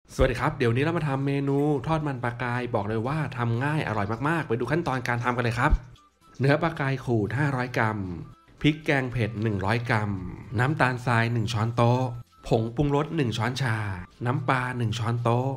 สวัสดีครับเดี๋ยวนี้เรามาทำเมนูทอดมันปลากายบอกเลยว่าทำง่ายอร่อยมากๆไปดูขั้นตอนการทำกันเลยครับเนื้อปลากายขูด500กรัมพริกแกงเผ็ด100กรัมน้ำตาลทราย1ช้อนโต๊ะผงปรุงรส1ช้อนชาน้ำปลา1ช้อนโต๊ะ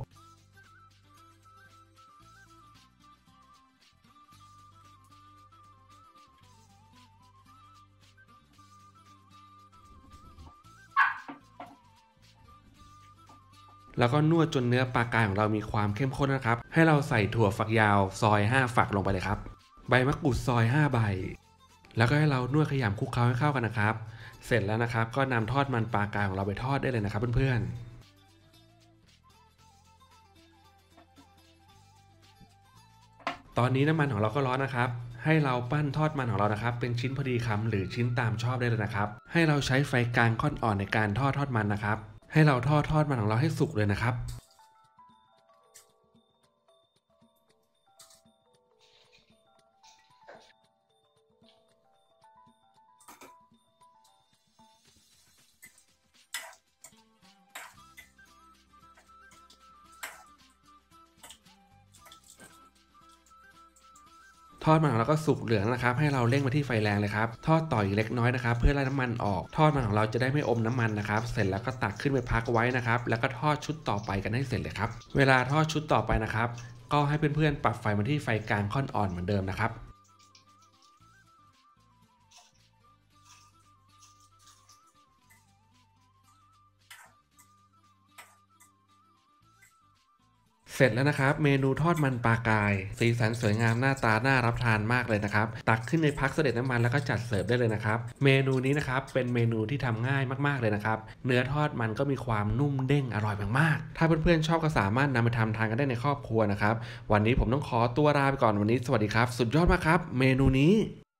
แล้วก็นวดจนเนื้อปลากายของเรามีความเข้มข้นนะครับให้เราใส่ถั่วฝักยาวซอย5ฝักลงไปเลยครับใบมะกรูดซอย5ใบแล้วก็ให้เรานวดขยำคลุกเคล้าให้เข้ากันนะครับเสร็จแล้วนะครับก็นำทอดมันปลากายของเราไปทอดได้เลยนะครับเพื่อนๆตอนนี้น้ำมันของเราก็ร้อนนะครับให้เราปั้นทอดมันของเรานะครับเป็นชิ้นพอดีคำหรือชิ้นตามชอบได้เลยนะครับให้เราใช้ไฟกลางค่อนอ่อนในการทอดมันนะครับให้เราทอดมันของเราให้สุกเลยนะครับ ทอดมันของเราก็สุกเหลืองนะครับให้เราเร่งมาที่ไฟแรงเลยครับทอดต่ออีกเล็กน้อยนะครับเพื่อไล่น้ำมันออกทอดมันของเราจะได้ไม่อมน้ำมันนะครับเสร็จแล้วก็ตักขึ้นไปพักไว้นะครับแล้วก็ทอดชุดต่อไปกันให้เสร็จเลยครับเวลาทอดชุดต่อไปนะครับก็ให้เพื่อนๆปรับไฟมาที่ไฟกลางค่อนอ่อนเหมือนเดิมนะครับ เสร็จแล้วนะครับเมนูทอดมันปลากายสีสันสวยงามหน้าตาน่ารับทานมากเลยนะครับตักขึ้นในพักเสด็จน้ำมันแล้วก็จัดเสิร์ฟได้เลยนะครับเมนูนี้นะครับเป็นเมนูที่ทำง่ายมากๆเลยนะครับเนื้อทอดมันก็มีความนุ่มเด้งอร่อยมากๆถ้าเพื่อนๆชอบก็สามารถนำไปทำทานกันได้ในครอบครัวนะครับวันนี้ผมต้องขอตัวลาไปก่อนวันนี้สวัสดีครับสุดยอดมากครับเมนูนี้